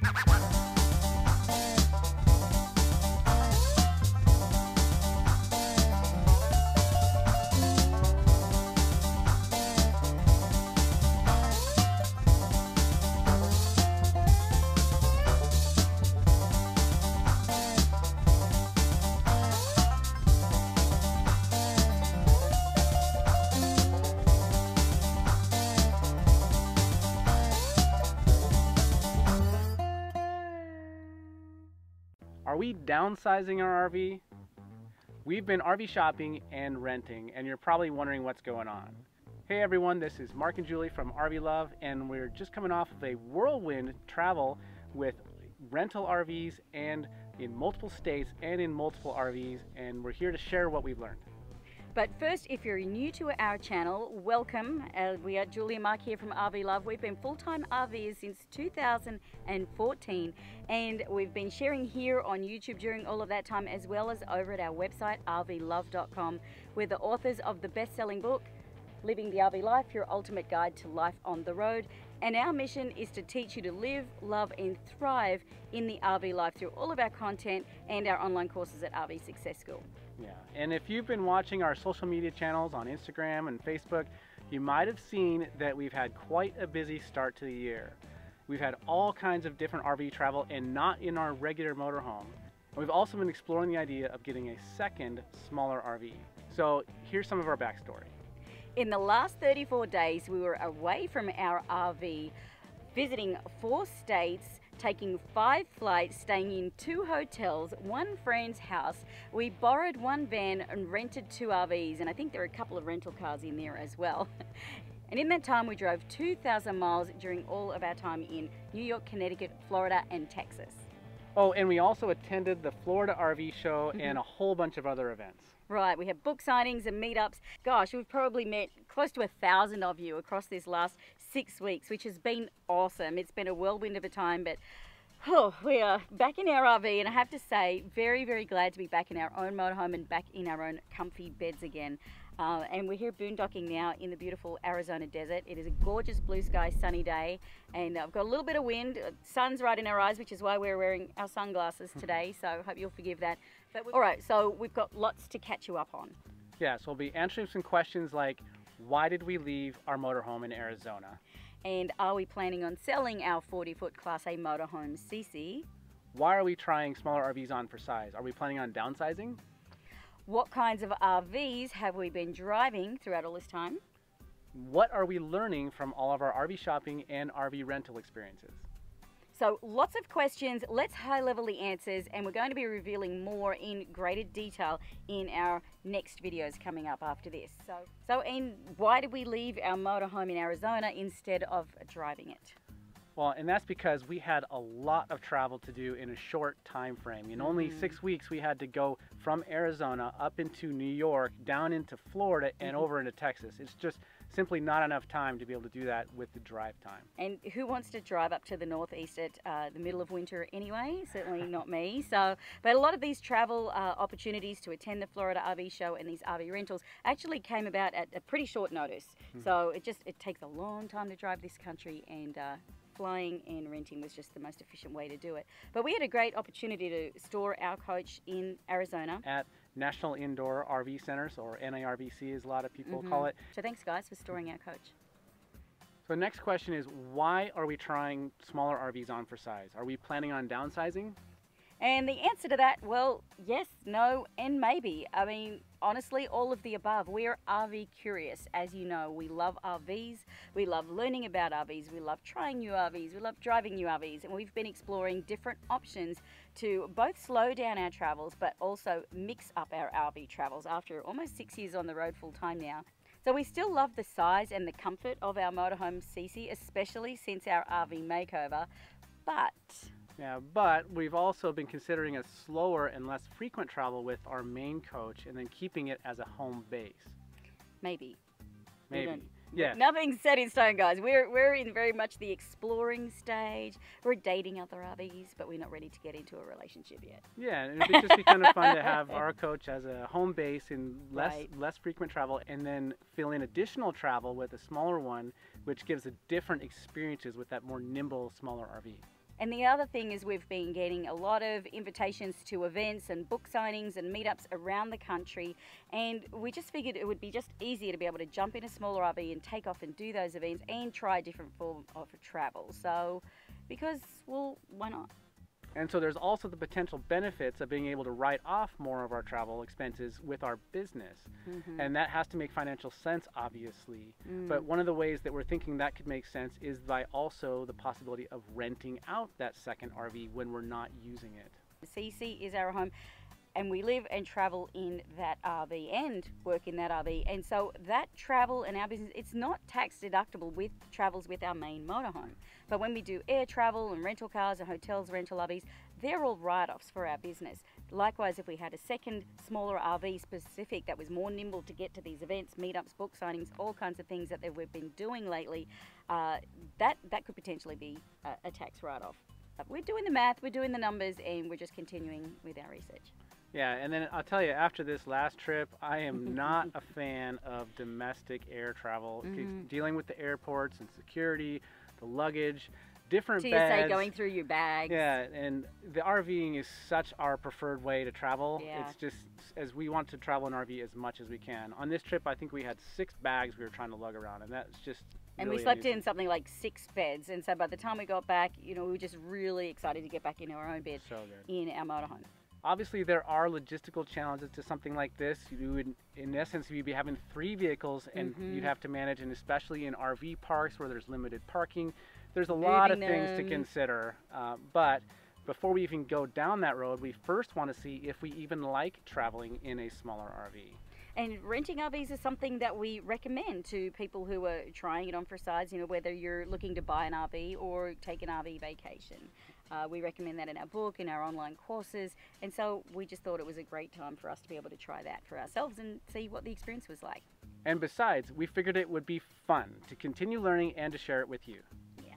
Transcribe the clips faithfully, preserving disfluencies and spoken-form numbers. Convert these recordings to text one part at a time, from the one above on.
Are we downsizing our R V? We've been R V shopping and renting, and you're probably wondering what's going on. Hey everyone, this is Mark and Julie from R V Love, and we're just coming off of a whirlwind travel with rental R Vs and in multiple states and in multiple R Vs, and we're here to share what we've learned. But first, if you're new to our channel, welcome. Uh, we are Julie and Mark here from R V Love. We've been full-time RVers since two thousand fourteen, and we've been sharing here on YouTube during all of that time, as well as over at our website, R V love dot com. We're the authors of the best-selling book, Living the R V Life, Your Ultimate Guide to Life on the Road. And our mission is to teach you to live, love, and thrive in the R V life through all of our content and our online courses at R V Success School. Yeah, and if you've been watching our social media channels on Instagram and Facebook, you might have seen that we've had quite a busy start to the year. We've had all kinds of different R V travel and not in our regular motorhome. We've also been exploring the idea of getting a second, smaller R V. So here's some of our backstory. In the last thirty-four days, we were away from our R V, visiting four states, taking five flights, staying in two hotels, one friend's house. We borrowed one van and rented two R Vs, and I think there are a couple of rental cars in there as well. And in that time, we drove two thousand miles during all of our time in New York, Connecticut, Florida, and Texas. Oh, and we also attended the Florida R V show and a whole bunch of other events. Right, we have book signings and meetups. Gosh, we've probably met close to a thousand of you across this last six weeks, which has been awesome. It's been a whirlwind of a time, but oh, we are back in our R V, and I have to say, very, very glad to be back in our own motorhome and back in our own comfy beds again. Uh, and we're here boondocking now in the beautiful Arizona desert. It is a gorgeous blue sky, sunny day, and I've got a little bit of wind. Sun's right in our eyes, which is why we're wearing our sunglasses today, so hope you'll forgive that. But all right, so we've got lots to catch you up on. Yeah, so we'll be answering some questions like, why did we leave our motorhome in Arizona? And are we planning on selling our forty foot Class A motorhome C C? Why are we trying smaller R Vs on for size? Are we planning on downsizing? What kinds of R Vs have we been driving throughout all this time? What are we learning from all of our R V shopping and R V rental experiences? So lots of questions, let's high level the answers, and we're going to be revealing more in greater detail in our next videos coming up after this. So, so and why did we leave our motorhome in Arizona instead of driving it? Well, and that's because we had a lot of travel to do in a short time frame. In only mm. six weeks, we had to go from Arizona up into New York, down into Florida, and mm-hmm. over into Texas. It's just simply not enough time to be able to do that with the drive time. And who wants to drive up to the Northeast at uh, the middle of winter anyway? Certainly not me. So, but a lot of these travel uh, opportunities to attend the Florida R V show and these R V rentals actually came about at a pretty short notice. Mm-hmm. So it just, it takes a long time to drive this country, and uh, flying and renting was just the most efficient way to do it. But we had a great opportunity to store our coach in Arizona. At National Indoor R V Centers, or N A R V C as a lot of people mm-hmm. call it. So thanks guys for storing our coach. So the next question is, why are we trying smaller R Vs on for size? Are we planning on downsizing? And the answer to that, well, yes, no, and maybe. I mean, honestly, all of the above. We are R V curious. As you know, we love R Vs. We love learning about R Vs. We love trying new R Vs. We love driving new R Vs. And we've been exploring different options to both slow down our travels, but also mix up our R V travels after almost six years on the road full time now. So we still love the size and the comfort of our motorhome C C, especially since our R V makeover, but... Yeah, but we've also been considering a slower and less frequent travel with our main coach, and then keeping it as a home base. Maybe. Maybe. Yeah. Nothing's set in stone, guys. We're, we're in very much the exploring stage. We're dating other R Vs, but we're not ready to get into a relationship yet. Yeah, and it'd just be kind of fun to have our coach as a home base in less, right. less frequent travel, and then fill in additional travel with a smaller one, which gives a different experiences with that more nimble, smaller R V. And the other thing is we've been getting a lot of invitations to events and book signings and meetups around the country, and we just figured it would be just easier to be able to jump in a smaller R V and take off and do those events and try a different form of travel. So, because, well, why not? And so there's also the potential benefits of being able to write off more of our travel expenses with our business. Mm-hmm. And that has to make financial sense, obviously. Mm. But one of the ways that we're thinking that could make sense is by also the possibility of renting out that second R V when we're not using it. C C is our home, and we live and travel in that R V and work in that R V. And so that travel and our business, it's not tax deductible with travels with our main motorhome. But when we do air travel and rental cars and hotels, rental R Vs, they're all write-offs for our business. Likewise, if we had a second smaller R V specific that was more nimble to get to these events, meetups, book signings, all kinds of things that we've been doing lately, uh, that, that could potentially be a, a tax write-off. We're doing the math, we're doing the numbers, and we're just continuing with our research. Yeah, and then I'll tell you, after this last trip, I am not a fan of domestic air travel. Mm-hmm. Dealing with the airports and security, the luggage, different T S A beds. going through your bags. Yeah, and the RVing is such our preferred way to travel. Yeah. It's just, as we want to travel in R V as much as we can. On this trip, I think we had six bags we were trying to lug around, and that's just And really we slept amazing. in something like six beds, and so by the time we got back, you know, we were just really excited to get back into our own bed So good. in our motorhome. Obviously, there are logistical challenges to something like this. You would, in essence, you'd be having three vehicles, and mm-hmm. you'd have to manage, and especially in R V parks where there's limited parking, there's a Moving lot of them. things to consider. Uh, but before we even go down that road, we first want to see if we even like traveling in a smaller R V. And renting R Vs is something that we recommend to people who are trying it on for size, you know, whether you're looking to buy an R V or take an R V vacation. Uh, we recommend that in our book, in our online courses, and so we just thought it was a great time for us to be able to try that for ourselves and see what the experience was like. And besides, we figured it would be fun to continue learning and to share it with you. Yeah.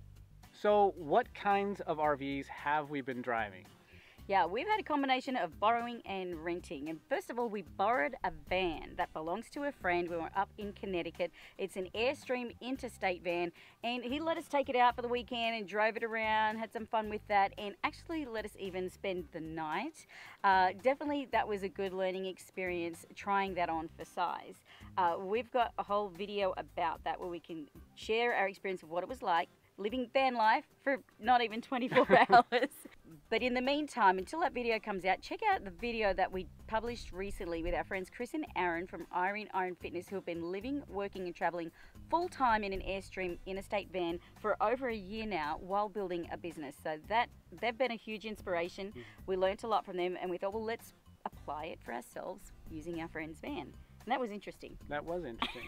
So what kinds of R Vs have we been driving? Yeah, we've had a combination of borrowing and renting. And first of all, we borrowed a van that belongs to a friend. We were up in Connecticut. It's an Airstream interstate van, and he let us take it out for the weekend and drove it around, had some fun with that, and actually let us even spend the night. Uh, definitely that was a good learning experience, trying that on for size. Uh, we've got a whole video about that where we can share our experience of what it was like living van life for not even twenty-four hours. But in the meantime, until that video comes out, check out the video that we published recently with our friends Chris and Aaron from Irene Iron Fitness, who have been living, working and traveling full-time in an Airstream interstate van for over a year now while building a business. So that they've been a huge inspiration. We learnt a lot from them, and we thought, well, let's apply it for ourselves using our friend's van. And that was interesting. That was interesting.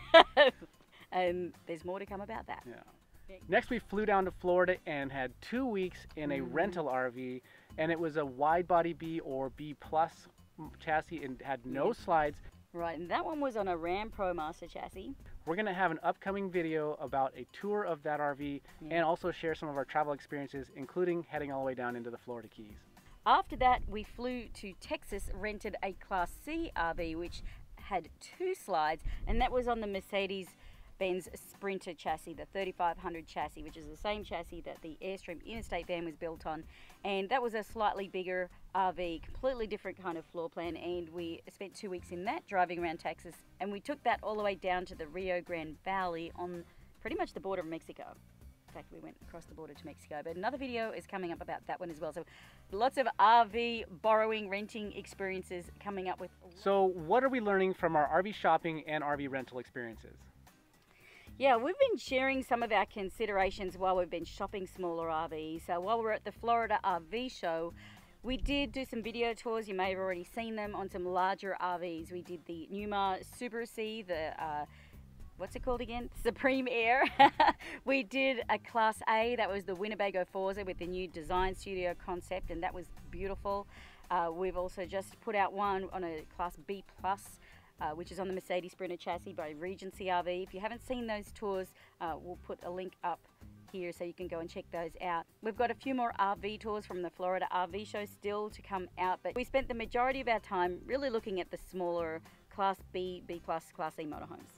And there's more to come about that. Yeah. Next, we flew down to Florida and had two weeks in a mm-hmm. rental R V, and it was a wide body B or B plus chassis and had no yeah. slides. Right, and that one was on a Ram Pro Master chassis. We're going to have an upcoming video about a tour of that R V yeah. and also share some of our travel experiences, including heading all the way down into the Florida Keys. After that, we flew to Texas, rented a Class C R V, which had two slides, and that was on the Mercedes Benz Sprinter chassis, the thirty-five hundred chassis, which is the same chassis that the Airstream interstate van was built on. And that was a slightly bigger R V, completely different kind of floor plan, and we spent two weeks in that driving around Texas, and we took that all the way down to the Rio Grande Valley on pretty much the border of Mexico. In fact, we went across the border to Mexico, but another video is coming up about that one as well. So lots of R V borrowing, renting experiences coming up with. So what are we learning from our R V shopping and R V rental experiences? Yeah, we've been sharing some of our considerations while we've been shopping smaller R Vs. So while we were at the Florida R V show, we did do some video tours. You may have already seen them on some larger R Vs. We did the Numa Super C, the, uh, what's it called again? Supreme Air. We did a Class A, that was the Winnebago Forza with the new design studio concept, and that was beautiful. Uh, we've also just put out one on a Class B plus, Uh, which is on the Mercedes Sprinter chassis by Regency R V. If you haven't seen those tours, uh, we'll put a link up here so you can go and check those out. We've got a few more R V tours from the Florida R V show still to come out, but we spent the majority of our time really looking at the smaller Class B, B plus, Class C motorhomes.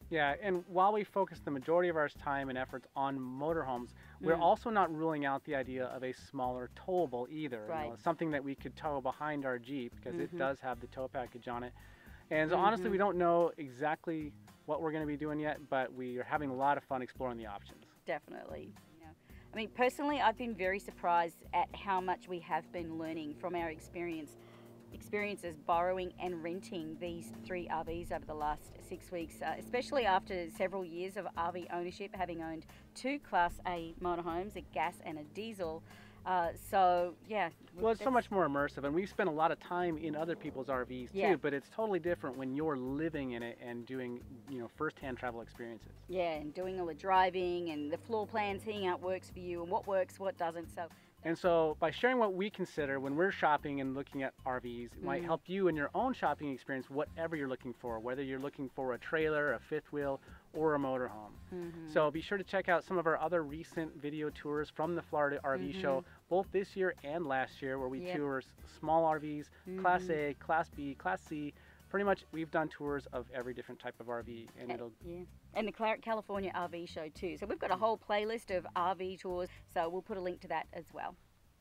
Yeah, and while we focus the majority of our time and efforts on motorhomes, we're Mm. also not ruling out the idea of a smaller towable either. You Right. know, something that we could tow behind our Jeep because it Mhm. does have the tow package on it. And so honestly, Mhm. we don't know exactly what we're going to be doing yet, but we are having a lot of fun exploring the options. Definitely. You know, I mean, personally, I've been very surprised at how much we have been learning from our experience experiences borrowing and renting these three R Vs over the last six weeks, uh, especially after several years of R V ownership, having owned two Class A motorhomes, a gas and a diesel. Uh, so yeah. Well, it's so that's- much more immersive, and we've spent a lot of time in other people's R Vs too, Yeah. but it's totally different when you're living in it and doing, you know, first-hand travel experiences. Yeah, and doing all the driving and the floor plans, seeing how it works for you and what works, what doesn't. So. And so by sharing what we consider when we're shopping and looking at R Vs, it might Mhm. help you in your own shopping experience, whatever you're looking for, whether you're looking for a trailer, a fifth wheel, or a motorhome. Mhm. So be sure to check out some of our other recent video tours from the Florida R V Mhm. show, both this year and last year, where we Yep. tour s- small R Vs, Class Mhm. A, Class B, Class C. Pretty much we've done tours of every different type of R V, and Uh, it'll yeah, and the Cla- California R V show too. So we've got a whole playlist of R V tours, so we'll put a link to that as well.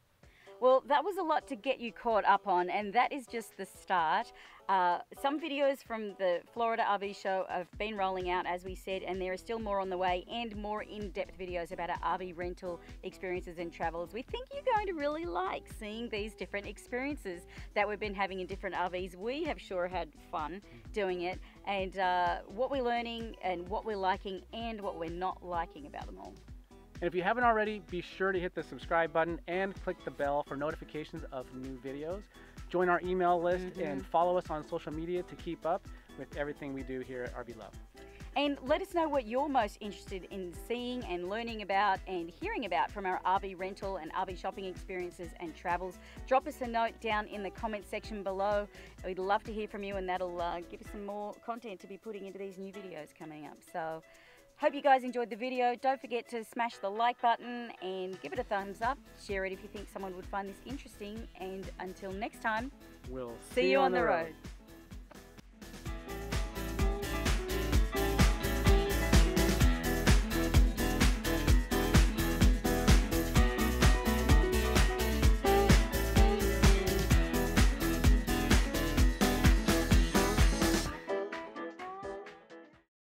Well, that was a lot to get you caught up on, and that is just the start. Uh, some videos from the Florida R V show have been rolling out, as we said, and there are still more on the way, and more in-depth videos about our R V rental experiences and travels. We think you're going to really like seeing these different experiences that we've been having in different R Vs. We have sure had fun doing it, and uh, what we're learning and what we're liking and what we're not liking about them all. And if you haven't already, be sure to hit the subscribe button and click the bell for notifications of new videos. Join our email list Mm-hmm. and follow us on social media to keep up with everything we do here at R V Love. And let us know what you're most interested in seeing and learning about and hearing about from our R V rental and R V shopping experiences and travels. Drop us a note down in the comment section below. We'd love to hear from you, and that'll uh, give us some more content to be putting into these new videos coming up. So hope you guys enjoyed the video. Don't forget to smash the like button and give it a thumbs up. Share it if you think someone would find this interesting. And until next time, We'll see you on the road.